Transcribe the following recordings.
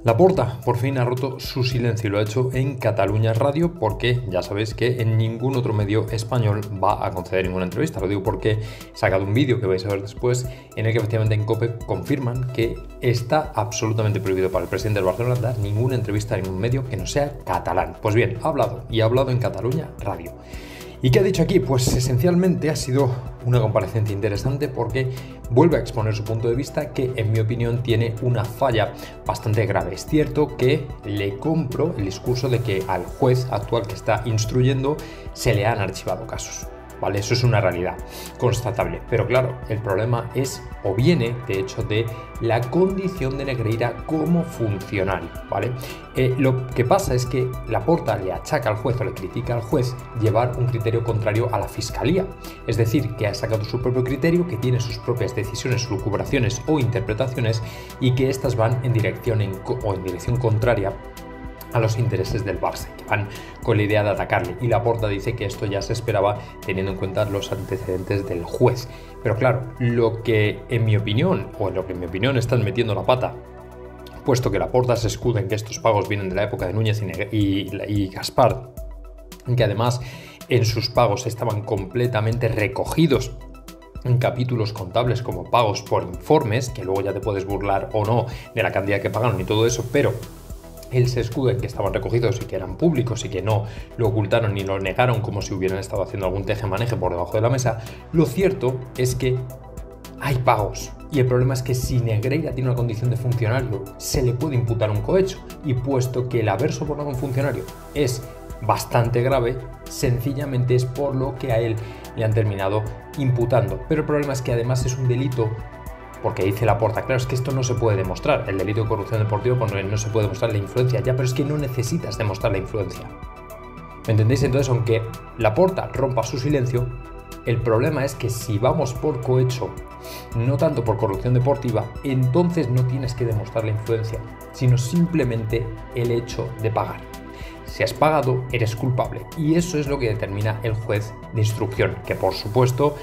Laporta por fin ha roto su silencio y lo ha hecho en Catalunya Radio porque ya sabéis que en ningún otro medio español va a conceder ninguna entrevista. Lo digo porque he sacado un vídeo que vais a ver después en el que efectivamente en COPE confirman que está absolutamente prohibido para el presidente del Barcelona dar ninguna entrevista a ningún medio que no sea catalán. Pues bien, ha hablado en Catalunya Radio. ¿Y qué ha dicho aquí? Pues esencialmente ha sido una comparecencia interesante porque vuelve a exponer su punto de vista que, en mi opinión, tiene una falla bastante grave. Es cierto que le compro el discurso de que al juez actual que está instruyendo se le han archivado casos. ¿Vale? Eso es una realidad constatable. Pero claro, el problema es o viene, de hecho, de la condición de Negreira como funcionario, ¿vale? Lo que pasa es que Laporta le achaca al juez o le critica al juez llevar un criterio contrario a la fiscalía. Es decir, que ha sacado su propio criterio, que tiene sus propias decisiones, lucubraciones o interpretaciones y que éstas van en dirección contraria a los intereses del Barça, que van con la idea de atacarle. Y Laporta dice que esto ya se esperaba teniendo en cuenta los antecedentes del juez. Pero claro, lo que en mi opinión están metiendo la pata, puesto que Laporta se escuda en que estos pagos vienen de la época de Núñez y Gaspar, que además en sus pagos estaban completamente recogidos en capítulos contables como pagos por informes, que luego ya te puedes burlar o no de la cantidad que pagaron y todo eso, pero él se escuda en que estaban recogidos y que eran públicos y que no lo ocultaron ni lo negaron como si hubieran estado haciendo algún teje-maneje por debajo de la mesa. Lo cierto es que hay pagos y el problema es que si Negreira tiene una condición de funcionario se le puede imputar un cohecho, y puesto que el haber sobornado a un funcionario es bastante grave, sencillamente es por lo que a él le han terminado imputando. Pero el problema es que además es un delito, porque dice Laporta, claro, es que esto no se puede demostrar, el delito de corrupción deportiva, pues no se puede demostrar la influencia, ya, pero es que no necesitas demostrar la influencia. ¿Me entendéis? Entonces, aunque Laporta rompa su silencio, el problema es que si vamos por cohecho, no tanto por corrupción deportiva, entonces no tienes que demostrar la influencia, sino simplemente el hecho de pagar. Si has pagado, eres culpable, y eso es lo que determina el juez de instrucción, que por supuesto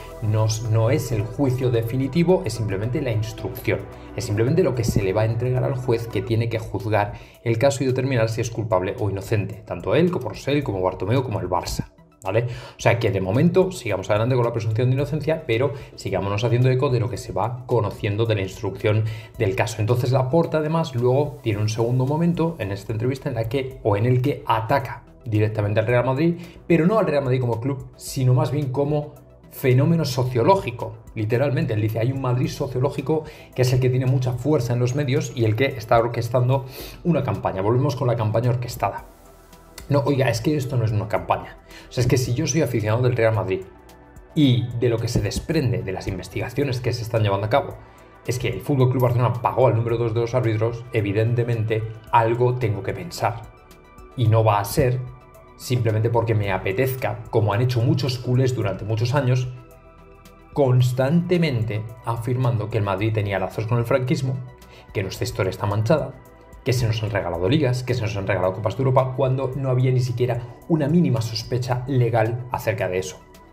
no es el juicio definitivo, es simplemente la instrucción, es simplemente lo que se le va a entregar al juez, que tiene que juzgar el caso y determinar si es culpable o inocente, tanto él como Rosell, como Bartomeu, como el Barça. ¿Vale? O sea que de momento sigamos adelante con la presunción de inocencia, pero sigámonos haciendo eco de lo que se va conociendo de la instrucción del caso. Entonces Laporta además luego tiene un segundo momento en esta entrevista en el que ataca directamente al Real Madrid, pero no al Real Madrid como club, sino más bien como fenómeno sociológico. Literalmente, él dice, hay un Madrid sociológico que es el que tiene mucha fuerza en los medios y el que está orquestando una campaña. Volvemos con la campaña orquestada. No, oiga, es que esto no es una campaña. O sea, es que si yo soy aficionado del Real Madrid y de lo que se desprende de las investigaciones que se están llevando a cabo es que el FC Barcelona pagó al número 2 de los árbitros, evidentemente algo tengo que pensar. Y no va a ser simplemente porque me apetezca, como han hecho muchos culés durante muchos años, constantemente afirmando que el Madrid tenía lazos con el franquismo, que nuestra historia está manchada, que se nos han regalado ligas, que se nos han regalado Copas de Europa, cuando no había ni siquiera una mínima sospecha legal acerca de eso.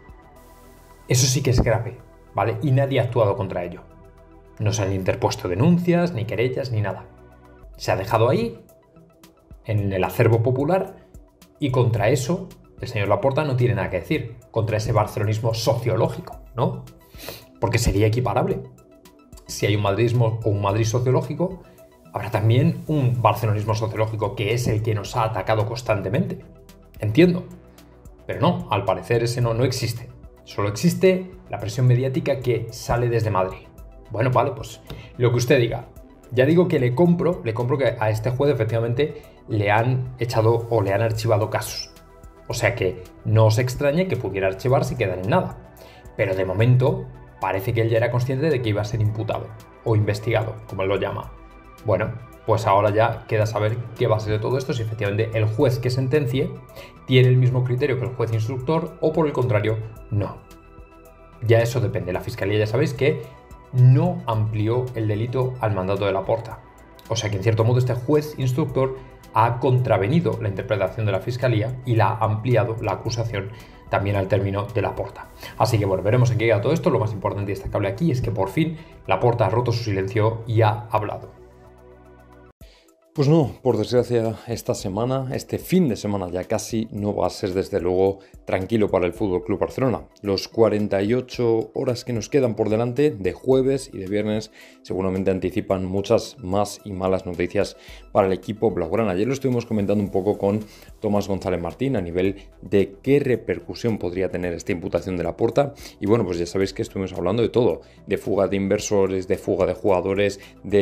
Eso sí que es grave, ¿vale? Y nadie ha actuado contra ello. No se han interpuesto denuncias, ni querellas, ni nada. Se ha dejado ahí, en el acervo popular, y contra eso el señor Laporta no tiene nada que decir, contra ese barcelonismo sociológico, ¿no? Porque sería equiparable. Si hay un madridismo o un Madrid sociológico, habrá también un barcelonismo sociológico, que es el que nos ha atacado constantemente. Entiendo. Pero no, al parecer ese no existe. Solo existe la presión mediática que sale desde Madrid. Bueno, vale, pues lo que usted diga. Ya digo que le compro que a este juez efectivamente le han echado o le han archivado casos. O sea que no os extrañe que pudiera archivarse y quedar en nada. Pero de momento parece que él ya era consciente de que iba a ser imputado o investigado, como él lo llama. Bueno, pues ahora ya queda saber qué va a ser de todo esto, si efectivamente el juez que sentencie tiene el mismo criterio que el juez instructor o por el contrario, no. Ya eso depende. La Fiscalía ya sabéis que no amplió el delito al mandato de Laporta. O sea que en cierto modo este juez instructor ha contravenido la interpretación de la Fiscalía y la ha ampliado la acusación también al término de Laporta. Así que bueno, veremos en qué queda todo esto. Lo más importante y destacable aquí es que por fin Laporta ha roto su silencio y ha hablado. Pues no, por desgracia, esta semana, este fin de semana ya casi, no va a ser desde luego tranquilo para el Fútbol Club Barcelona. Los 48 horas que nos quedan por delante de jueves y de viernes seguramente anticipan muchas más y malas noticias para el equipo blaugrana. Ayer lo estuvimos comentando un poco con Tomás González Martín a nivel de qué repercusión podría tener esta imputación de Laporta. Y bueno, pues ya sabéis que estuvimos hablando de todo, de fuga de inversores, de fuga de jugadores,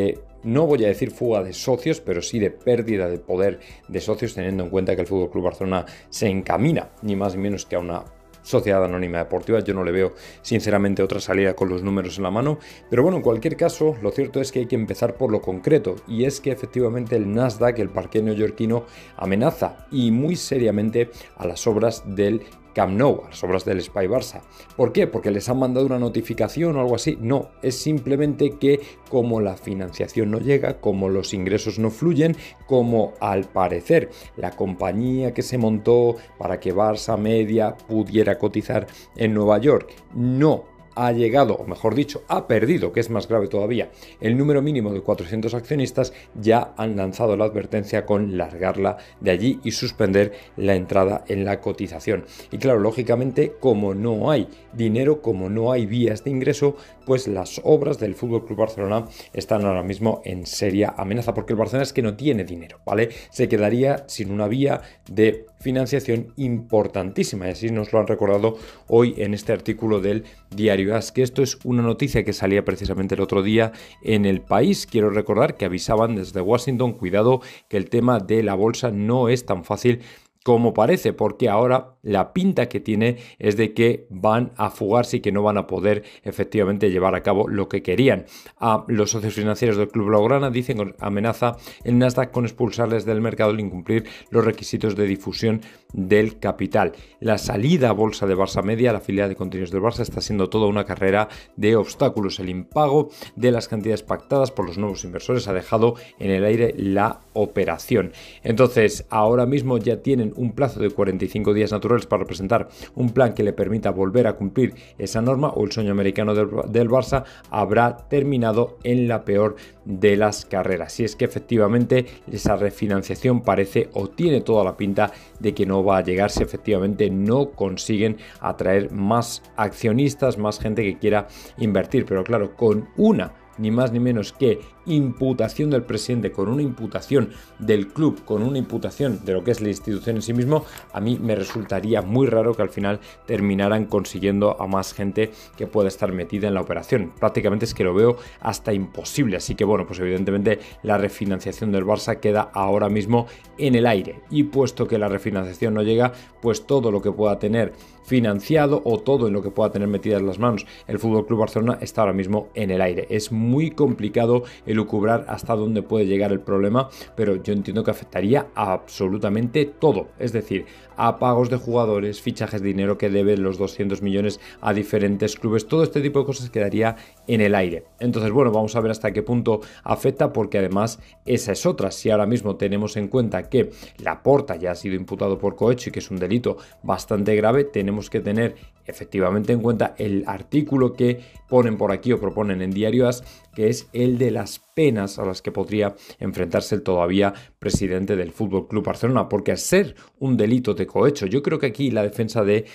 no voy a decir fuga de socios, pero sí de pérdida de poder de socios, teniendo en cuenta que el FC Barcelona se encamina ni más ni menos que a una sociedad anónima deportiva. Yo no le veo sinceramente otra salida con los números en la mano, pero bueno, en cualquier caso, lo cierto es que hay que empezar por lo concreto, y es que efectivamente el Nasdaq, el parque neoyorquino, amenaza y muy seriamente a las obras del Camp Nou, a las obras del Espai Barça. ¿Por qué? ¿Porque les han mandado una notificación o algo así? No, es simplemente que como la financiación no llega, como los ingresos no fluyen, como al parecer la compañía que se montó para que Barça Media pudiera cotizar en Nueva York no ha llegado, o mejor dicho, ha perdido, que es más grave todavía, el número mínimo de 400 accionistas, ya han lanzado la advertencia con largarla de allí y suspender la entrada en la cotización. Y claro, lógicamente, como no hay dinero, como no hay vías de ingreso, pues las obras del FC Barcelona están ahora mismo en seria amenaza, porque el Barcelona es que no tiene dinero, ¿vale? Se quedaría sin una vía de financiación importantísima, y así nos lo han recordado hoy en este artículo del diario AS, que esto es una noticia que salía precisamente el otro día en El País. Quiero recordar que avisaban desde Washington, cuidado, que el tema de la bolsa no es tan fácil como parece, porque ahora la pinta que tiene es de que van a fugarse y que no van a poder efectivamente llevar a cabo lo que querían. A los socios financieros del Club Blaugrana dicen que amenaza el Nasdaq con expulsarles del mercado al incumplir los requisitos de difusión del capital. La salida a bolsa de Barça Media, la filial de contenidos del Barça, está siendo toda una carrera de obstáculos. El impago de las cantidades pactadas por los nuevos inversores ha dejado en el aire la operación. Entonces, ahora mismo ya tienen un plazo de 45 días naturales para presentar un plan que le permita volver a cumplir esa norma, o el sueño americano del Barça habrá terminado en la peor de las carreras. Si es que efectivamente esa refinanciación parece o tiene toda la pinta de que no va a llegar si efectivamente no consiguen atraer más accionistas, más gente que quiera invertir. Pero claro, con una ni más ni menos que imputación del presidente, con una imputación del club, con una imputación de lo que es la institución en sí mismo, a mí me resultaría muy raro que al final terminaran consiguiendo a más gente que pueda estar metida en la operación. Prácticamente es que lo veo hasta imposible. Así que bueno, pues evidentemente la refinanciación del Barça queda ahora mismo en el aire, y puesto que la refinanciación no llega, pues todo lo que pueda tener financiado o todo en lo que pueda tener metidas las manos el FC Barcelona está ahora mismo en el aire. Es muy complicado elucubrar hasta dónde puede llegar el problema, pero yo entiendo que afectaría a absolutamente todo, es decir, a pagos de jugadores, fichajes de dinero que deben los 200 millones a diferentes clubes, todo este tipo de cosas quedaría en el aire. Entonces, bueno, vamos a ver hasta qué punto afecta, porque además esa es otra. Si ahora mismo tenemos en cuenta que Laporta ya ha sido imputado por cohecho y que es un delito bastante grave, tenemos que tener efectivamente en cuenta el artículo que ponen por aquí o proponen en Diario AS, que es el de las penas a las que podría enfrentarse el todavía presidente del FC Barcelona, porque al ser un delito de cohecho, yo creo que aquí la defensa de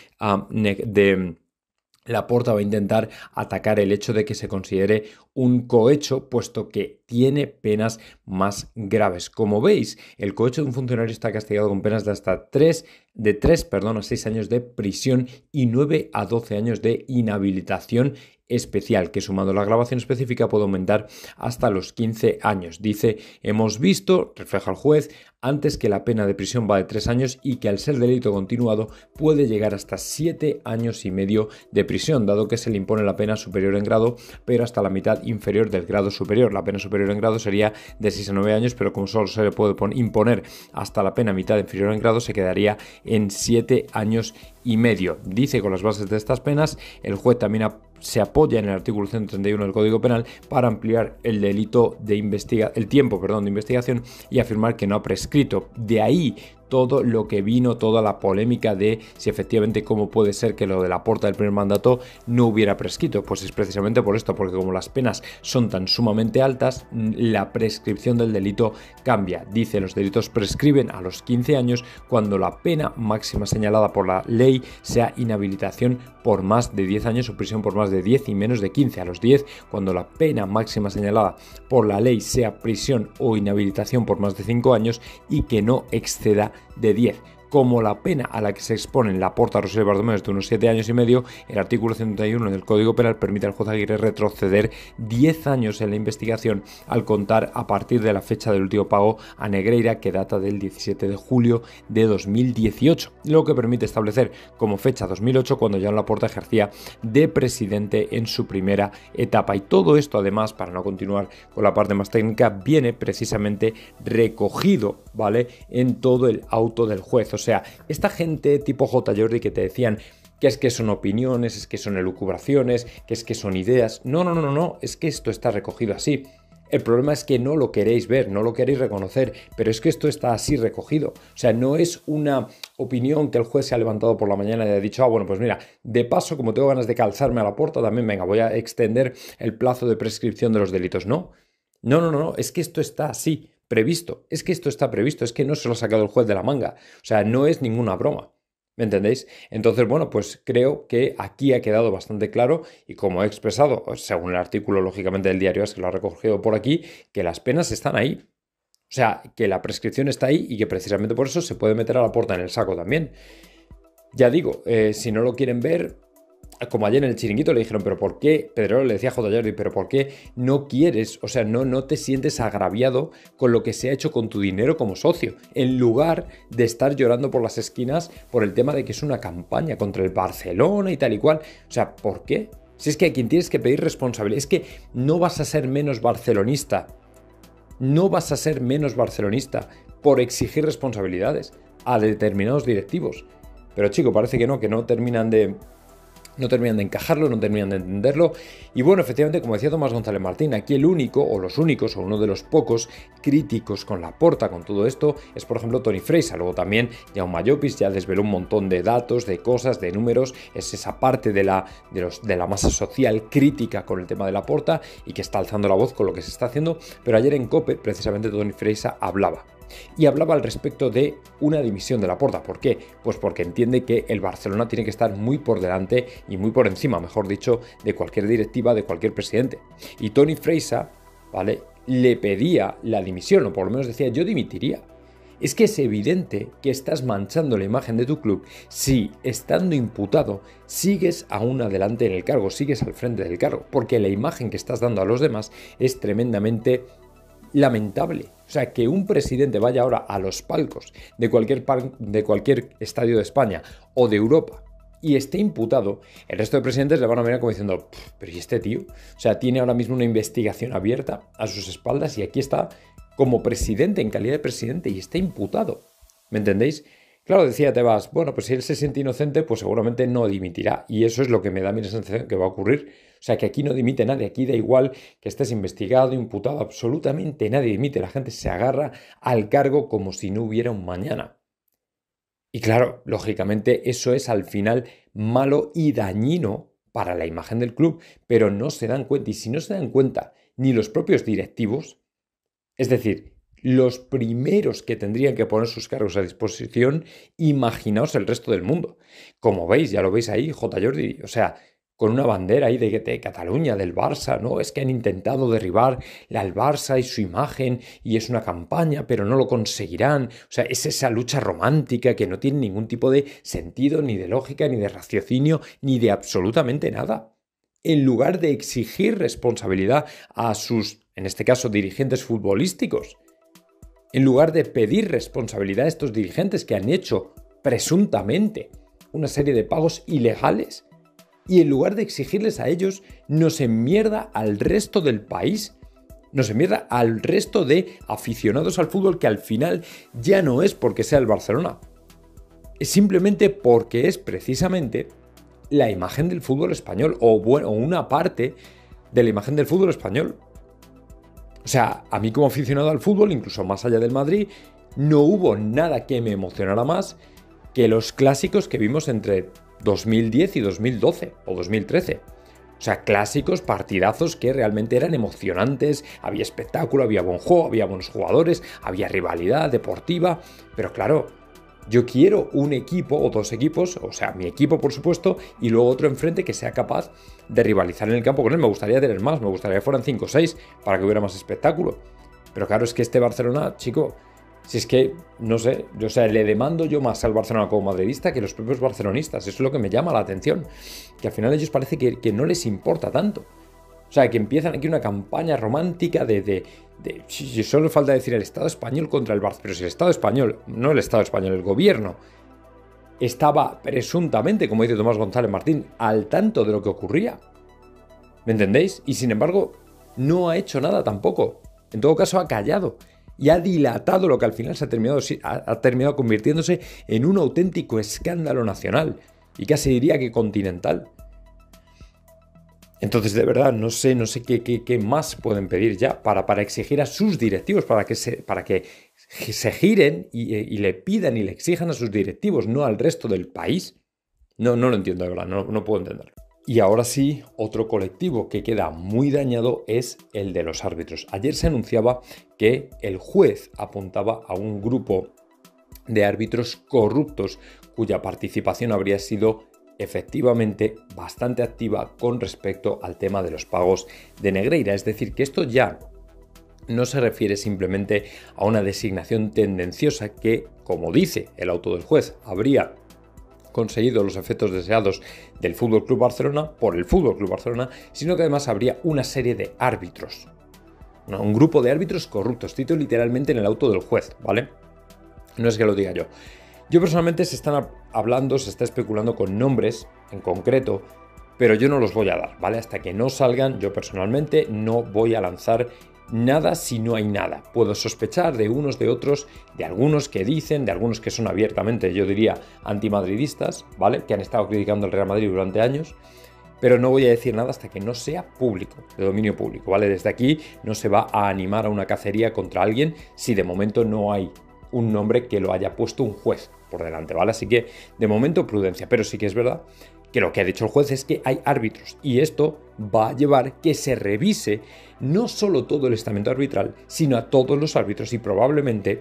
Laporta va a intentar atacar el hecho de que se considere un cohecho, puesto que tiene penas más graves. Como veis, el cohecho de un funcionario está castigado con penas de hasta 3 a 6 años de prisión y 9 a 12 años de inhabilitación especial, que sumando la grabación específica puede aumentar hasta los 15 años. Dice, hemos visto, refleja el juez, antes que la pena de prisión va de 3 años y que al ser delito continuado puede llegar hasta 7 años y medio de prisión, dado que se le impone la pena superior en grado, pero hasta la mitad inferior del grado superior. La pena superior en grado sería de 6 a 9 años, pero como solo se le puede imponer hasta la pena mitad inferior en grado, se quedaría en 7 años y medio. Dice, con las bases de estas penas, el juez también ha se apoya en el artículo 131 del Código Penal para ampliar el delito el tiempo de investigación y afirmar que no ha prescrito. De ahí todo lo que vino, toda la polémica de si efectivamente cómo puede ser que lo de Laporta del primer mandato no hubiera prescrito. Pues es precisamente por esto, porque como las penas son tan sumamente altas, la prescripción del delito cambia. Dice, los delitos prescriben a los 15 años cuando la pena máxima señalada por la ley sea inhabilitación por más de 10 años o prisión por más de 10 y menos de 15. A los 10, cuando la pena máxima señalada por la ley sea prisión o inhabilitación por más de 5 años y que no exceda de 10. Como la pena a la que se exponen Laporta, Rosell y Bartomeu es de unos 7 años y medio, el artículo 131 del Código Penal permite al juez Aguirre retroceder 10 años en la investigación al contar a partir de la fecha del último pago a Negreira, que data del 17 de julio de 2018, lo que permite establecer como fecha 2008 cuando Joan Laporta ejercía de presidente en su primera etapa. Y todo esto, además, para no continuar con la parte más técnica, viene precisamente recogido, ¿vale?, en todo el auto del juez. O sea, esta gente tipo J. Jordi que te decían que es que son opiniones, es que son elucubraciones, que es que son ideas. No, es que esto está recogido así. El problema es que no lo queréis ver, no lo queréis reconocer, pero es que esto está así recogido. O sea, no es una opinión que el juez se ha levantado por la mañana y ha dicho, bueno, pues mira, de paso, como tengo ganas de calzarme a Laporta, también venga, voy a extender el plazo de prescripción de los delitos. No, es que esto está así. Previsto, es que esto está previsto, es que no se lo ha sacado el juez de la manga, o sea, no es ninguna broma, ¿me entendéis? Entonces, bueno, pues creo que aquí ha quedado bastante claro y como he expresado, según el artículo, lógicamente, del diario AS, que lo ha recogido por aquí, que las penas están ahí, o sea, que la prescripción está ahí y que precisamente por eso se puede meter a Laporta en el saco también. Ya digo, si no lo quieren ver, como ayer en el Chiringuito le dijeron, pero ¿por qué? Pedrero le decía a J. Jordi, pero ¿por qué no quieres, o sea, no te sientes agraviado con lo que se ha hecho con tu dinero como socio? En lugar de estar llorando por las esquinas por el tema de que es una campaña contra el Barcelona y tal y cual. O sea, ¿por qué? Si es que a quien tienes que pedir responsabilidad, es que no vas a ser menos barcelonista. No vas a ser menos barcelonista por exigir responsabilidades a determinados directivos. Pero chico, parece que no terminan de encajarlo, no terminan de entenderlo. Y bueno, efectivamente, como decía Tomás González Martín, aquí el único, o los únicos, o uno de los pocos críticos con Laporta, con todo esto, es por ejemplo Toni Freixa. Luego también Jaume Llopis ya desveló un montón de datos, de cosas, de números. Es esa parte de la masa social crítica con el tema de Laporta y que está alzando la voz con lo que se está haciendo. Pero ayer en COPE, precisamente Toni Freixa hablaba. Y hablaba al respecto de una dimisión de Laporta. ¿Por qué? Pues porque entiende que el Barcelona tiene que estar muy por delante y muy por encima, mejor dicho, de cualquier directiva, de cualquier presidente. Y Toni Freixa, ¿vale?, le pedía la dimisión, o por lo menos decía, yo dimitiría. Es que es evidente que estás manchando la imagen de tu club si, estando imputado, sigues aún adelante en el cargo, sigues al frente del cargo, porque la imagen que estás dando a los demás es tremendamente lamentable. O sea, que un presidente vaya ahora a los palcos de cualquier estadio de España o de Europa y esté imputado, el resto de presidentes le van a mirar como diciendo, pero ¿y este tío? O sea, tiene ahora mismo una investigación abierta a sus espaldas y aquí está como presidente, en calidad de presidente, y está imputado. ¿Me entendéis? Claro, decía Tebas, bueno, pues si él se siente inocente, pues seguramente no dimitirá. Y eso es lo que me da mi sensación que va a ocurrir. O sea, que aquí no dimite nadie, aquí da igual que estés investigado, imputado, absolutamente nadie dimite. La gente se agarra al cargo como si no hubiera un mañana. Y claro, lógicamente eso es al final malo y dañino para la imagen del club, pero no se dan cuenta. Y si no se dan cuenta ni los propios directivos, es decir, los primeros que tendrían que poner sus cargos a disposición, imaginaos el resto del mundo. Como veis, ya lo veis ahí, J. Jordi, o sea, con una bandera ahí de Cataluña, del Barça, ¿no? Es que han intentado derribar al Barça y su imagen y es una campaña, pero no lo conseguirán. O sea, es esa lucha romántica que no tiene ningún tipo de sentido, ni de lógica, ni de raciocinio, ni de absolutamente nada. En lugar de exigir responsabilidad a sus, en este caso, dirigentes futbolísticos, en lugar de pedir responsabilidad a estos dirigentes que han hecho presuntamente una serie de pagos ilegales, y en lugar de exigirles a ellos, nos enmierda al resto del país, nos enmierda al resto de aficionados al fútbol, que al final ya no es porque sea el Barcelona, es simplemente porque es precisamente la imagen del fútbol español, o bueno, una parte de la imagen del fútbol español. O sea, a mí como aficionado al fútbol, incluso más allá del Madrid, no hubo nada que me emocionara más que los clásicos que vimos entre 2010 y 2012 o 2013. O sea, clásicos, partidazos que realmente eran emocionantes, había espectáculo, había buen juego, había buenos jugadores, había rivalidad deportiva, pero claro, yo quiero un equipo o dos equipos, o sea, mi equipo por supuesto, y luego otro enfrente que sea capaz de rivalizar en el campo con él. Me gustaría tener más, me gustaría que fueran 5 o 6 para que hubiera más espectáculo. Pero claro, es que este Barcelona, chico, si es que, no sé, o sea, le demando yo más al Barcelona como madridista que los propios barcelonistas. Eso es lo que me llama la atención. Que al final a ellos parece que no les importa tanto. O sea, que empiezan aquí una campaña romántica si solo falta decir el Estado español contra el Barça. Pero si el Estado español, no el Estado español, el gobierno, estaba presuntamente, como dice Tomás González Martín, al tanto de lo que ocurría. ¿Me entendéis? Y sin embargo, no ha hecho nada tampoco. En todo caso, ha callado. Y ha dilatado lo que al final ha terminado convirtiéndose en un auténtico escándalo nacional. Y casi diría que continental. Entonces, de verdad, no sé qué más pueden pedir ya para exigir a sus directivos, para que se giren y le pidan y le exijan a sus directivos, no al resto del país. No lo entiendo, de verdad, no puedo entenderlo. Y ahora sí, otro colectivo que queda muy dañado es el de los árbitros. Ayer se anunciaba que el juez apuntaba a un grupo de árbitros corruptos cuya participación habría sido efectivamente bastante activa con respecto al tema de los pagos de Negreira. Es decir, que esto ya no se refiere simplemente a una designación tendenciosa que, como dice el auto del juez, habría conseguido los efectos deseados del FC Barcelona por el FC Barcelona, sino que además habría una serie de árbitros, ¿no? Un grupo de árbitros corruptos, cito literalmente en el auto del juez, ¿vale? No es que lo diga yo. Yo personalmente se está especulando con nombres en concreto, pero yo no los voy a dar, ¿vale? Hasta que no salgan, yo personalmente no voy a lanzar nada si no hay nada. Puedo sospechar de unos, de otros, de algunos que dicen, de algunos que son abiertamente, yo diría, antimadridistas, ¿vale? Que han estado criticando al Real Madrid durante años, pero no voy a decir nada hasta que no sea público, de dominio público, ¿vale? Desde aquí no se va a animar a una cacería contra alguien si de momento no hay un nombre que lo haya puesto un juez por delante, ¿vale? Así que, de momento, prudencia, pero sí que es verdad que lo que ha dicho el juez es que hay árbitros y esto va a llevar que se revise no solo todo el estamento arbitral, sino a todos los árbitros y probablemente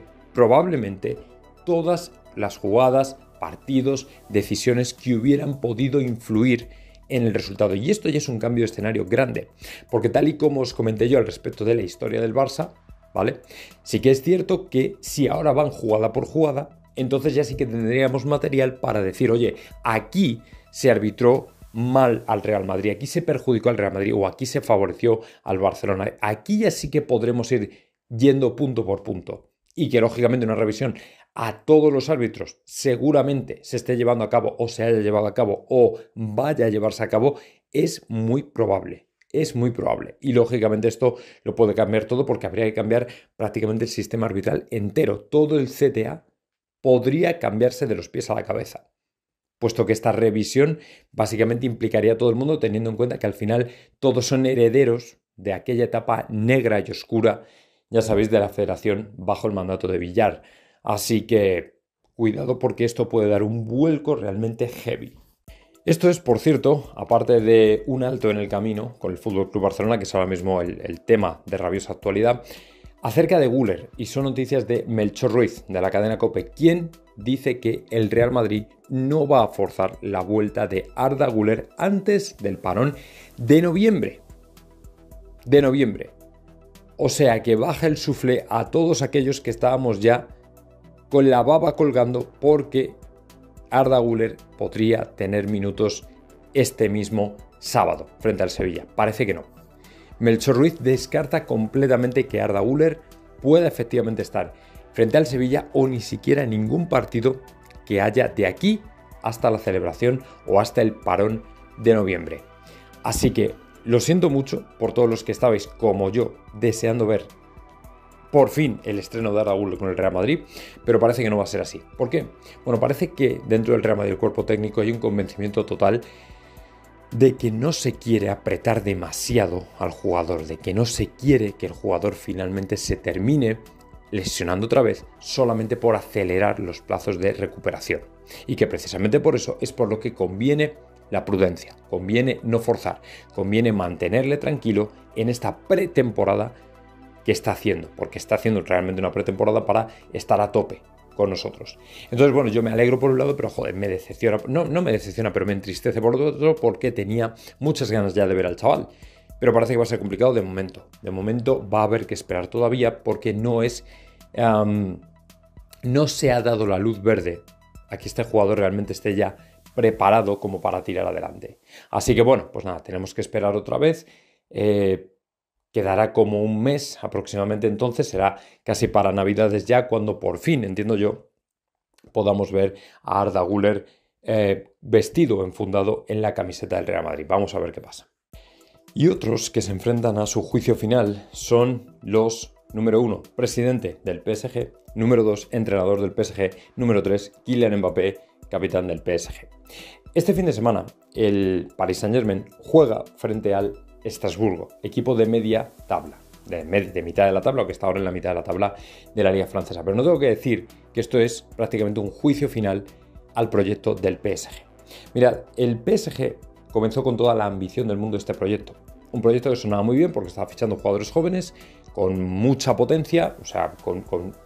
todas las jugadas, partidos, decisiones que hubieran podido influir en el resultado. Y esto ya es un cambio de escenario grande, porque tal y como os comenté yo al respecto de la historia del Barça, ¿vale? Sí que es cierto que si ahora van jugada por jugada, entonces ya sí que tendríamos material para decir, oye, aquí se arbitró mal al Real Madrid, aquí se perjudicó al Real Madrid o aquí se favoreció al Barcelona. Aquí ya sí que podremos ir yendo punto por punto y que lógicamente una revisión a todos los árbitros seguramente se esté llevando a cabo o se haya llevado a cabo o vaya a llevarse a cabo es muy probable. Es muy probable. Y lógicamente esto lo puede cambiar todo porque habría que cambiar prácticamente el sistema arbitral entero. Todo el CTA podría cambiarse de los pies a la cabeza, puesto que esta revisión básicamente implicaría a todo el mundo, teniendo en cuenta que al final todos son herederos de aquella etapa negra y oscura, ya sabéis, de la Federación bajo el mandato de Villar. Así que cuidado porque esto puede dar un vuelco realmente heavy. Esto es, por cierto, aparte de un alto en el camino con el FC Barcelona, que es ahora mismo el tema de rabiosa actualidad, acerca de Güler, y son noticias de Melchor Ruiz, de la cadena COPE, quien dice que el Real Madrid no va a forzar la vuelta de Arda Güler antes del parón de noviembre. O sea que baja el suflé a todos aquellos que estábamos ya con la baba colgando porque Arda Güler podría tener minutos este mismo sábado frente al Sevilla. Parece que no. Melchor Ruiz descarta completamente que Arda Güler pueda efectivamente estar frente al Sevilla o ni siquiera en ningún partido que haya de aquí hasta la celebración o hasta el parón de noviembre. Así que lo siento mucho por todos los que estabais como yo deseando ver por fin el estreno de Arda Güler con el Real Madrid, pero parece que no va a ser así. ¿Por qué? Bueno, parece que dentro del Real Madrid, el cuerpo técnico, hay un convencimiento total de que no se quiere apretar demasiado al jugador, de que no se quiere que el jugador finalmente se termine lesionando otra vez solamente por acelerar los plazos de recuperación. Y que precisamente por eso es por lo que conviene la prudencia, conviene no forzar, conviene mantenerle tranquilo en esta pretemporada que está haciendo, porque está haciendo realmente una pretemporada para estar a tope con nosotros. Entonces, bueno, yo me alegro por un lado, pero joder, me decepciona, no me decepciona, pero me entristece por otro, porque tenía muchas ganas ya de ver al chaval. Pero parece que va a ser complicado de momento. De momento va a haber que esperar todavía porque no se ha dado la luz verde a que este jugador realmente esté ya preparado como para tirar adelante. Así que bueno, pues nada, tenemos que esperar otra vez. Quedará como un mes aproximadamente, entonces será casi para Navidades ya cuando por fin, entiendo yo, podamos ver a Arda Güler vestido, enfundado en la camiseta del Real Madrid. Vamos a ver qué pasa. Y otros que se enfrentan a su juicio final son los número 1, presidente del PSG, número 2, entrenador del PSG, número 3, Kylian Mbappé, capitán del PSG. Este fin de semana el Paris Saint-Germain juega frente al Estrasburgo, equipo de media tabla, de mitad de la tabla, o que está ahora en la mitad de la tabla de la Liga Francesa. Pero no tengo que decir que esto es prácticamente un juicio final al proyecto del PSG. Mirad, el PSG comenzó con toda la ambición del mundo este proyecto. Un proyecto que sonaba muy bien porque estaba fichando jugadores jóvenes con mucha potencia, o sea, con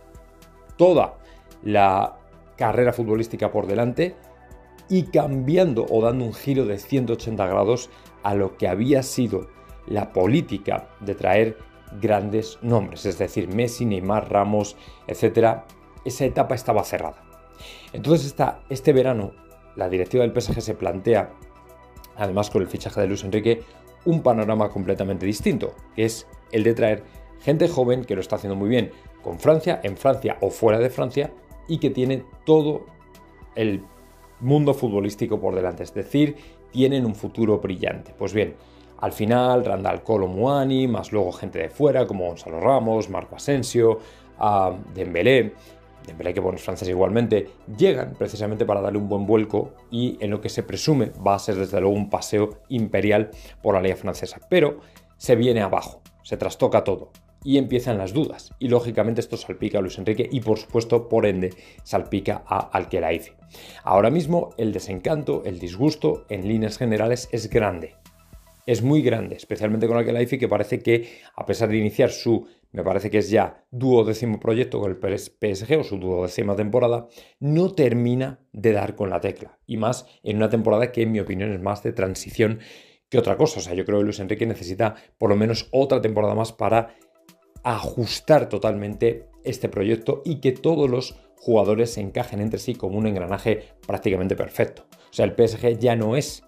toda la carrera futbolística por delante y cambiando o dando un giro de 180 grados a lo que había sido la política de traer grandes nombres, es decir, Messi, Neymar, Ramos, etc. Esa etapa estaba cerrada. Entonces este verano la directiva del PSG se plantea, además con el fichaje de Luis Enrique, un panorama completamente distinto, que es el de traer gente joven que lo está haciendo muy bien con Francia, en Francia o fuera de Francia, y que tiene todo el mundo futbolístico por delante, es decir, tienen un futuro brillante. Pues bien, al final Randal Kolo Muani, más luego gente de fuera como Gonzalo Ramos, Marco Asensio, Dembélé, que bueno, es francés igualmente, llegan precisamente para darle un buen vuelco y en lo que se presume va a ser desde luego un paseo imperial por la liga francesa. Pero se viene abajo, se trastoca todo y empiezan las dudas. Y lógicamente esto salpica a Luis Enrique y por supuesto, por ende, salpica a Al-Khelaifi. Ahora mismo el desencanto, el disgusto en líneas generales es grande. Es muy grande, especialmente con Al-Khelaifi, que parece que a pesar de iniciar me parece que es ya 12º proyecto con el PSG o su 12ª temporada, no termina de dar con la tecla. Y más en una temporada que en mi opinión es más de transición que otra cosa. O sea, yo creo que Luis Enrique necesita por lo menos otra temporada más para ajustar totalmente este proyecto y que todos los jugadores se encajen entre sí como un engranaje prácticamente perfecto. O sea, el PSG ya no es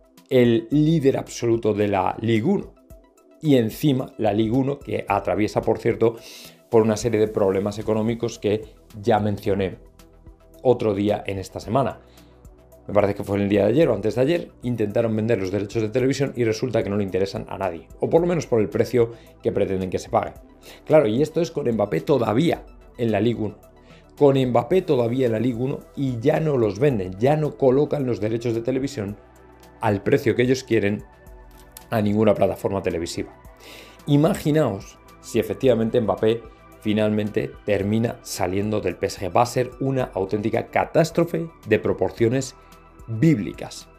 el líder absoluto de la Ligue 1 y encima la Ligue 1 que atraviesa, por cierto, por una serie de problemas económicos que ya mencioné otro día en esta semana. Me parece que fue el día de ayer o antes de ayer, intentaron vender los derechos de televisión y resulta que no le interesan a nadie, o por lo menos por el precio que pretenden que se pague. Claro, y esto es con Mbappé todavía en la Ligue 1. Con Mbappé todavía en la Ligue 1 y ya no los venden, ya no colocan los derechos de televisión al precio que ellos quieren a ninguna plataforma televisiva. Imaginaos si efectivamente Mbappé finalmente termina saliendo del PSG. Va a ser una auténtica catástrofe de proporciones bíblicas.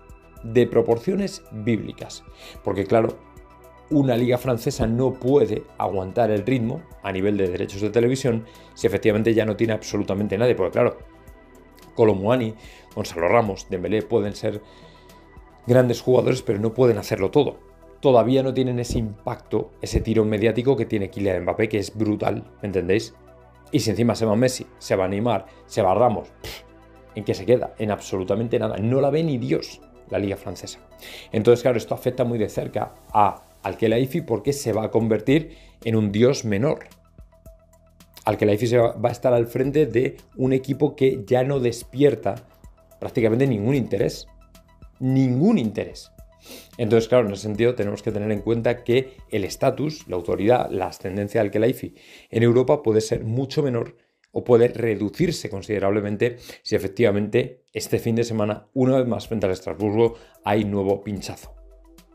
Porque claro, una liga francesa no puede aguantar el ritmo a nivel de derechos de televisión si efectivamente ya no tiene absolutamente nadie. Porque claro, Kolo Muani, Gonzalo Ramos, Dembélé pueden ser grandes jugadores, pero no pueden hacerlo todo. Todavía no tienen ese impacto, ese tiro mediático que tiene Kylian Mbappé, que es brutal, ¿me entendéis? Y si encima se va Messi, se va Neymar, se va Ramos, ¿en qué se queda? En absolutamente nada. No la ve ni Dios la liga francesa. Entonces, claro, esto afecta muy de cerca a Al-Khelaifi porque se va a convertir en un dios menor. Al-Khelaifi va a estar al frente de un equipo que ya no despierta prácticamente ningún interés. Entonces, claro, en ese sentido tenemos que tener en cuenta que el estatus, la autoridad, la ascendencia del Khelaifi en Europa puede ser mucho menor o puede reducirse considerablemente si efectivamente este fin de semana, una vez más frente al Estrasburgo, hay nuevo pinchazo.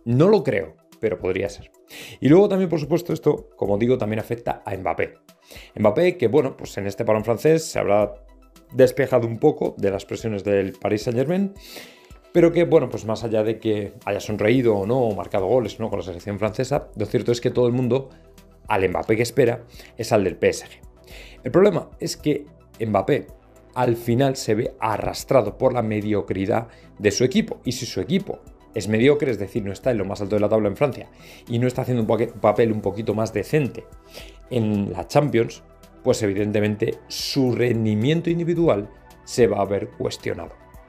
No lo creo, pero podría ser. Y luego también, por supuesto, esto, como digo, también afecta a Mbappé. Mbappé, que bueno, pues en este parón francés se habrá despejado un poco de las presiones del Paris Saint-Germain, pero que, bueno, pues más allá de que haya sonreído o no, o marcado goles o no con la selección francesa, lo cierto es que todo el mundo, al Mbappé que espera, es al del PSG. El problema es que Mbappé al final se ve arrastrado por la mediocridad de su equipo. Y si su equipo es mediocre, es decir, no está en lo más alto de la tabla en Francia y no está haciendo un papel un poquito más decente en la Champions, pues evidentemente su rendimiento individual se va a ver cuestionado.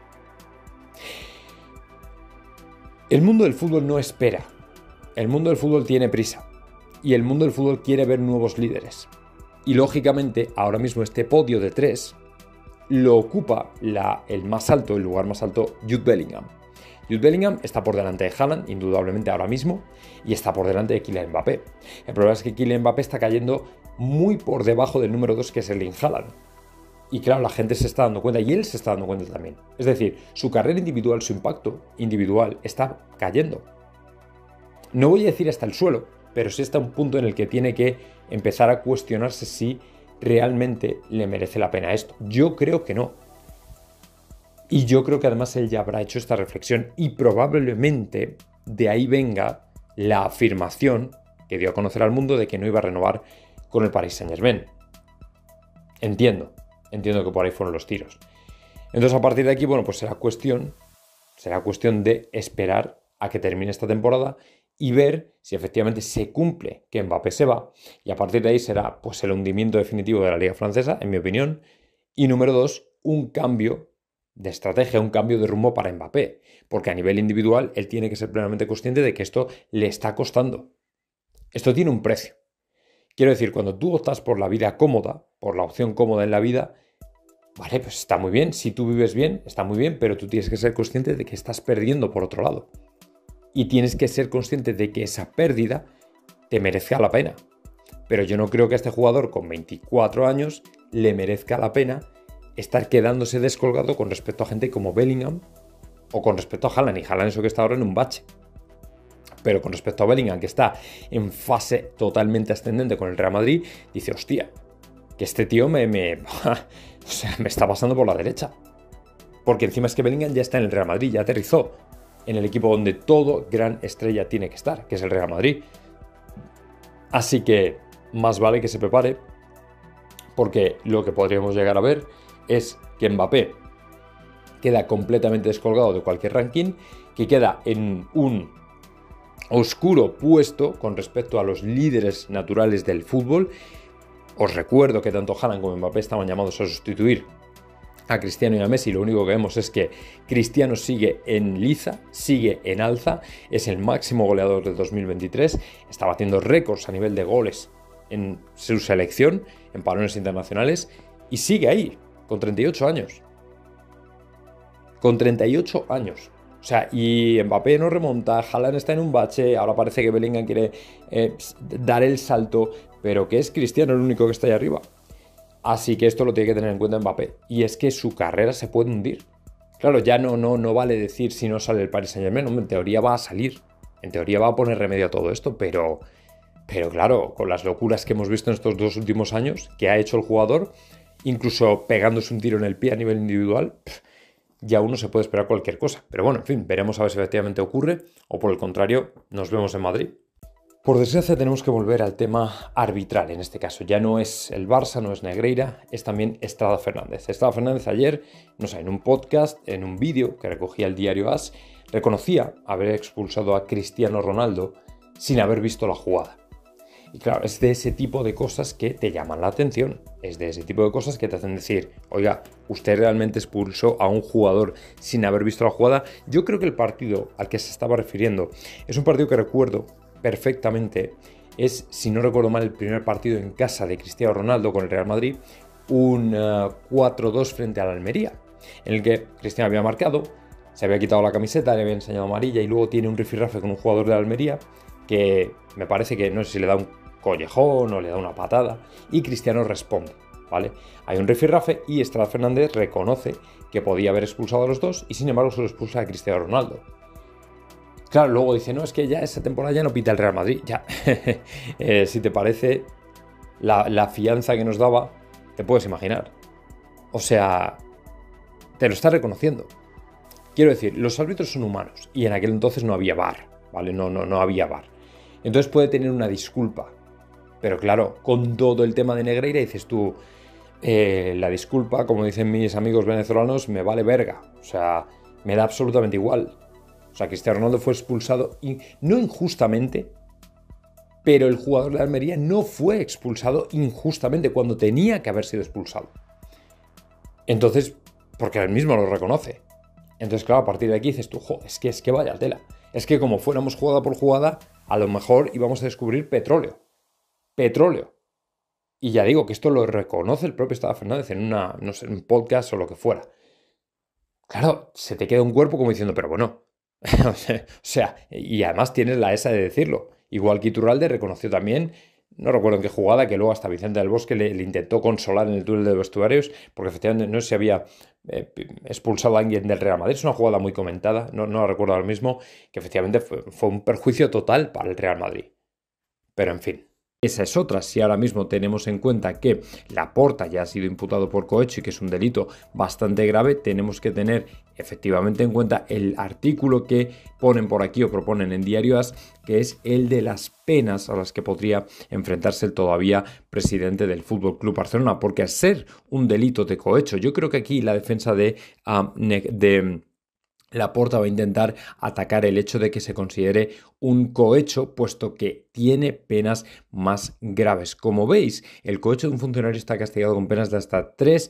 El mundo del fútbol no espera. El mundo del fútbol tiene prisa. Y el mundo del fútbol quiere ver nuevos líderes. Y lógicamente, ahora mismo este podio de 3 lo ocupa el lugar más alto, Jude Bellingham. Jude Bellingham está por delante de Haaland, indudablemente ahora mismo, y está por delante de Kylian Mbappé. El problema es que Kylian Mbappé está cayendo muy por debajo del número 2, que es Erling Haaland. Y claro, la gente se está dando cuenta, y él se está dando cuenta también. Es decir, su carrera individual, su impacto individual está cayendo. No voy a decir hasta el suelo, pero sí está un punto en el que tiene que empezar a cuestionarse si realmente le merece la pena esto. Yo creo que no. Y yo creo que además él ya habrá hecho esta reflexión y probablemente de ahí venga la afirmación que dio a conocer al mundo de que no iba a renovar con el Paris Saint-Germain. Entiendo que por ahí fueron los tiros. Entonces a partir de aquí, bueno, pues será cuestión de esperar a que termine esta temporada y ver si efectivamente se cumple que Mbappé se va, y a partir de ahí será pues el hundimiento definitivo de la Liga Francesa, en mi opinión, y número 2, un cambio de estrategia, un cambio de rumbo para Mbappé, porque a nivel individual él tiene que ser plenamente consciente de que esto le está costando. Esto tiene un precio. Quiero decir, cuando tú optas por la vida cómoda, por la opción cómoda en la vida, vale, pues está muy bien, si tú vives bien, está muy bien, pero tú tienes que ser consciente de que estás perdiendo por otro lado. Y tienes que ser consciente de que esa pérdida te merezca la pena. Pero yo no creo que a este jugador con 24 años le merezca la pena estar quedándose descolgado con respecto a gente como Bellingham o con respecto a Haaland. Y Haaland eso que está ahora en un bache. Pero con respecto a Bellingham, que está en fase totalmente ascendente con el Real Madrid, dice, hostia, que este tío me está pasando por la derecha. Porque encima es que Bellingham ya está en el Real Madrid, ya aterrizó en el equipo donde todo gran estrella tiene que estar, que es el Real Madrid. Así que más vale que se prepare, porque lo que podríamos llegar a ver es que Mbappé queda completamente descolgado de cualquier ranking, que queda en un oscuro puesto con respecto a los líderes naturales del fútbol. Os recuerdo que tanto Haaland como Mbappé estaban llamados a sustituir a Cristiano y a Messi. Lo único que vemos es que Cristiano sigue en liza, sigue en alza, es el máximo goleador del 2023, está batiendo récords a nivel de goles en su selección, en parones internacionales, y sigue ahí, con 38 años. Con 38 años. O sea, y Mbappé no remonta, Haaland está en un bache, ahora parece que Bellingham quiere dar el salto, pero que es Cristiano el único que está ahí arriba. Así que esto lo tiene que tener en cuenta Mbappé. Y es que su carrera se puede hundir. Claro, ya no vale decir si no sale el Paris Saint-Germain. En teoría va a salir. En teoría va a poner remedio a todo esto. Pero claro, con las locuras que hemos visto en estos 2 últimos años que ha hecho el jugador, incluso pegándose un tiro en el pie a nivel individual, ya uno se puede esperar cualquier cosa. Pero bueno, en fin, veremos a ver si efectivamente ocurre. O por el contrario, nos vemos en Madrid. Por desgracia tenemos que volver al tema arbitral en este caso. Ya no es el Barça, no es Negreira, es también Estrada Fernández. Estrada Fernández ayer, en un podcast, en un vídeo que recogía el diario AS, reconocía haber expulsado a Cristiano Ronaldo sin haber visto la jugada. Y claro, es de ese tipo de cosas que te llaman la atención. Es de ese tipo de cosas que te hacen decir, oiga, ¿usted realmente expulsó a un jugador sin haber visto la jugada? Yo creo que el partido al que se estaba refiriendo es un partido que recuerdo perfectamente, es, si no recuerdo mal, el primer partido en casa de Cristiano Ronaldo con el Real Madrid, un 4-2 frente al Almería, en el que Cristiano había marcado, se había quitado la camiseta, le había enseñado amarilla y luego tiene un rifirrafe con un jugador de Almería que me parece que no sé si le da un collejón o le da una patada y Cristiano responde, ¿vale? Hay un rifirrafe y Estrada Fernández reconoce que podía haber expulsado a los dos y sin embargo solo expulsa a Cristiano Ronaldo. Claro, luego dice, no, es que ya esa temporada ya no pita el Real Madrid. Ya, si te parece, la fianza que nos daba, te puedes imaginar. O sea, te lo está reconociendo. Quiero decir, los árbitros son humanos y en aquel entonces no había VAR, ¿vale? No había VAR. Entonces puede tener una disculpa. Pero claro, con todo el tema de Negreira dices tú, la disculpa, como dicen mis amigos venezolanos, me vale verga. O sea, me da absolutamente igual. O sea, Cristiano Ronaldo fue expulsado, no injustamente, pero el jugador de Almería no fue expulsado injustamente cuando tenía que haber sido expulsado. Entonces, porque él mismo lo reconoce. Entonces, claro, a partir de aquí dices tú, joder, es que vaya tela. Es que como fuéramos jugada por jugada, a lo mejor íbamos a descubrir petróleo. Petróleo. Y ya digo que esto lo reconoce el propio Estado Fernández en no sé, un podcast o lo que fuera. Claro, se te queda un cuerpo como diciendo, pero bueno. O sea, y además tienes la esa de decirlo. Igual que Iturralde reconoció también, no recuerdo en qué jugada, que luego hasta Vicente del Bosque le intentó consolar en el túnel de vestuarios, porque efectivamente no sé si había expulsado a alguien del Real Madrid. Es una jugada muy comentada, no la recuerdo ahora mismo, que efectivamente fue un perjuicio total para el Real Madrid. Pero en fin. Esa es otra, si ahora mismo tenemos en cuenta que Laporta ya ha sido imputado por cohecho y que es un delito bastante grave, tenemos que tener efectivamente en cuenta el artículo que ponen por aquí o proponen en Diario AS, que es el de las penas a las que podría enfrentarse el todavía presidente del Fútbol Club Barcelona, porque al ser un delito de cohecho, yo creo que aquí la defensa de Laporta va a intentar atacar el hecho de que se considere un cohecho, puesto que tiene penas más graves. Como veis, el cohecho de un funcionario está castigado con penas de hasta 3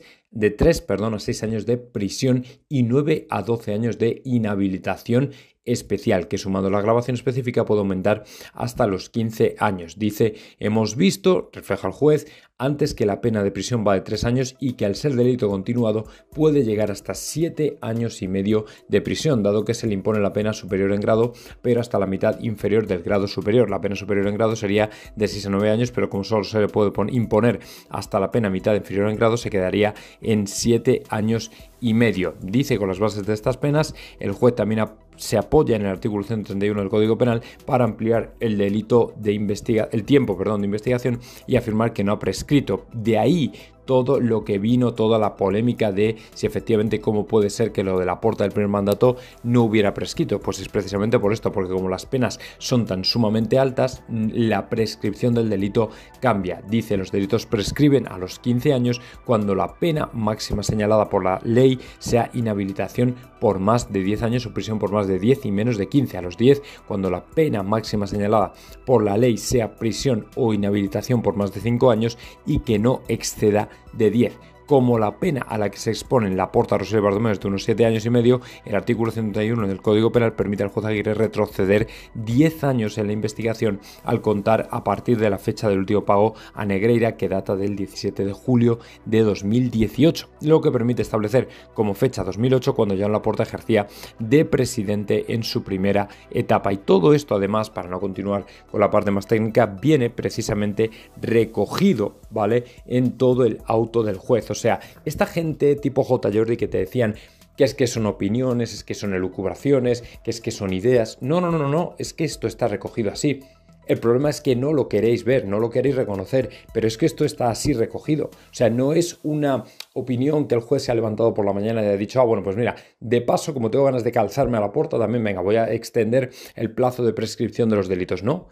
a 6 años de prisión y 9 a 12 años de inhabilitación especial, que sumando la grabación específica puede aumentar hasta los 15 años. Dice, hemos visto, refleja el juez, antes que la pena de prisión va de 3 años y que al ser delito continuado puede llegar hasta 7 años y medio de prisión, dado que se le impone la pena superior en grado, pero hasta la mitad inferior del grado superior. La pena superior en grado sería de 6 a 9 años, pero como solo se le puede imponer hasta la pena mitad inferior en grado, se quedaría en 7 años y medio. Dice con las bases de estas penas, el juez también se apoya en el artículo 131 del Código Penal para ampliar el delito de el tiempo de investigación y afirmar que no ha prescrito. De ahí todo lo que vino, toda la polémica de si efectivamente cómo puede ser que lo de Laporta del primer mandato no hubiera prescrito. Pues es precisamente por esto, porque como las penas son tan sumamente altas, la prescripción del delito cambia. Dice, los delitos prescriben a los 15 años cuando la pena máxima señalada por la ley sea inhabilitación por más de 10 años o prisión por más de 10 y menos de 15. A los 10, cuando la pena máxima señalada por la ley sea prisión o inhabilitación por más de 5 años y que no exceda de 10. Como la pena a la que se exponen Laporta, Rosell y Bartomeu es de unos 7 años y medio, el artículo 131 del Código Penal permite al juez Aguirre retroceder 10 años en la investigación al contar a partir de la fecha del último pago a Negreira, que data del 17 de julio de 2018, lo que permite establecer como fecha 2008 cuando Joan Laporta ejercía de presidente en su primera etapa. Y todo esto, además, para no continuar con la parte más técnica, viene precisamente recogido, ¿vale?, en todo el auto del juez. O sea, esta gente tipo J. Jordi que te decían que es que son opiniones, es que son elucubraciones, que es que son ideas. No, es que esto está recogido así. El problema es que no lo queréis ver, no lo queréis reconocer, pero es que esto está así recogido. O sea, no es una opinión que el juez se ha levantado por la mañana y ha dicho, bueno, pues mira, de paso, como tengo ganas de calzarme a Laporta, también venga, voy a extender el plazo de prescripción de los delitos. No,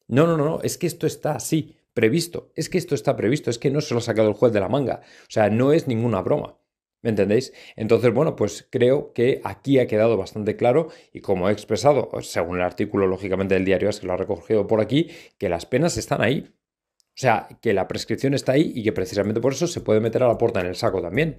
es que esto está así previsto, es que esto está previsto, es que no se lo ha sacado el juez de la manga, o sea, no es ninguna broma, ¿me entendéis? Entonces, bueno, pues creo que aquí ha quedado bastante claro y como he expresado, según el artículo, lógicamente, del Diario AS, que lo ha recogido por aquí, que las penas están ahí, o sea, que la prescripción está ahí y que precisamente por eso se puede meter a Laporta en el saco también.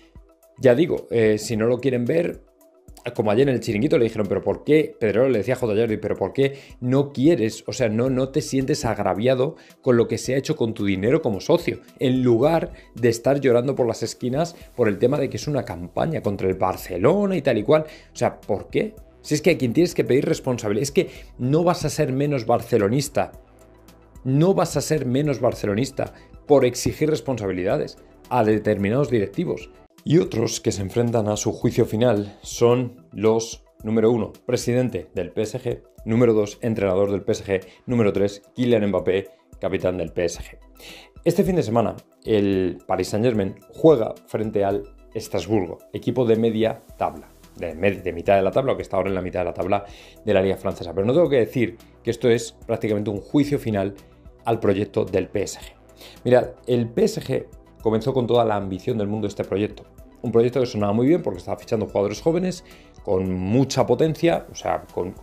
Ya digo, si no lo quieren ver, como ayer en el Chiringuito le dijeron, pero ¿por qué? Pedrero le decía a J. Jordi, pero ¿por qué no quieres, o sea, no te sientes agraviado con lo que se ha hecho con tu dinero como socio? En lugar de estar llorando por las esquinas por el tema de que es una campaña contra el Barcelona y tal y cual. O sea, ¿por qué? Si es que a quien tienes que pedir responsabilidad, es que no vas a ser menos barcelonista. No vas a ser menos barcelonista por exigir responsabilidades a determinados directivos. Y otros que se enfrentan a su juicio final son los número 1, presidente del PSG, número 2, entrenador del PSG, número 3, Kylian Mbappé, capitán del PSG. Este fin de semana, el Paris Saint-Germain juega frente al Estrasburgo, equipo de media tabla, de mitad de la tabla, o que está ahora en la mitad de la tabla de la Liga Francesa. Pero no tengo que decir que esto es prácticamente un juicio final al proyecto del PSG. Mirad, el PSG comenzó con toda la ambición del mundo este proyecto. Un proyecto que sonaba muy bien porque estaba fichando jugadores jóvenes con mucha potencia, o sea, con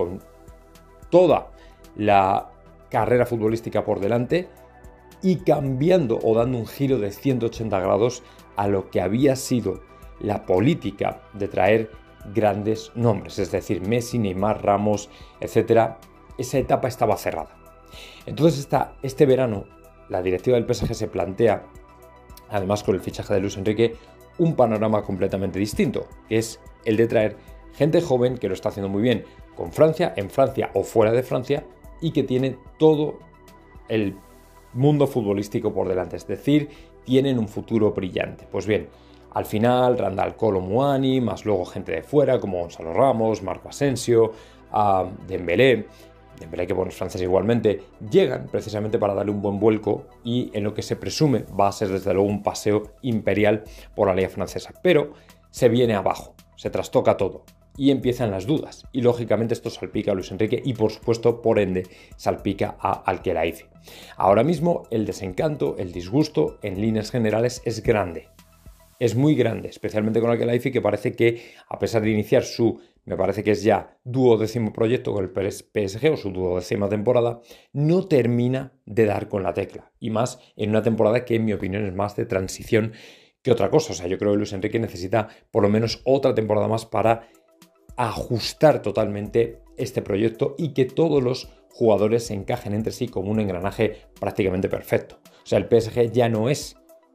toda la carrera futbolística por delante y cambiando o dando un giro de 180 grados a lo que había sido la política de traer grandes nombres, es decir, Messi, Neymar, Ramos, etc. Esa etapa estaba cerrada. Entonces este verano la directiva del PSG se plantea, además con el fichaje de Luis Enrique, un panorama completamente distinto, que es el de traer gente joven que lo está haciendo muy bien con Francia, en Francia o fuera de Francia, y que tiene todo el mundo futbolístico por delante, es decir, tienen un futuro brillante. Pues bien, al final Randal Kolo Muani, más luego gente de fuera como Gonzalo Ramos, Marco Asensio, Dembélé que bueno, es francés igualmente, llegan precisamente para darle un buen vuelco y en lo que se presume va a ser desde luego un paseo imperial por la liga francesa. Pero se viene abajo, se trastoca todo y empiezan las dudas. Y lógicamente esto salpica a Luis Enrique y por supuesto, por ende, salpica a Al-Khelaifi. Ahora mismo el desencanto, el disgusto en líneas generales es grande. Es muy grande, especialmente con Al-Khelaifi, que parece que a pesar de iniciar me parece que es ya 12º proyecto con el PSG o su 12ª temporada, no termina de dar con la tecla. Y más en una temporada que en mi opinión es más de transición que otra cosa. O sea, yo creo que Luis Enrique necesita por lo menos otra temporada más para ajustar totalmente este proyecto y que todos los jugadores se encajen entre sí como un engranaje prácticamente perfecto. O sea, el PSG ya no es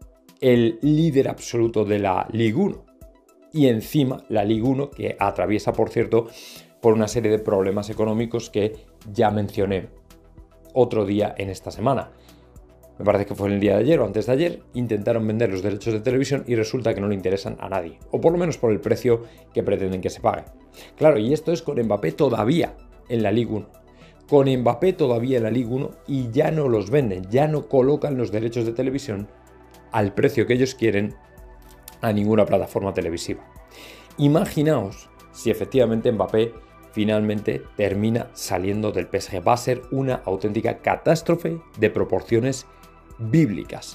el líder absoluto de la Ligue 1. Y encima la Ligue 1 que atraviesa, por cierto, por una serie de problemas económicos que ya mencioné otro día en esta semana. Me parece que fue el día de ayer o antes de ayer, intentaron vender los derechos de televisión y resulta que no le interesan a nadie, o por lo menos por el precio que pretenden que se pague. Claro, y esto es con Mbappé todavía en la Ligue 1. Con Mbappé todavía en la Ligue 1 y ya no los venden, ya no colocan los derechos de televisión al precio que ellos quieren a ninguna plataforma televisiva. Imaginaos si efectivamente Mbappé finalmente termina saliendo del PSG. Va a ser una auténtica catástrofe de proporciones bíblicas.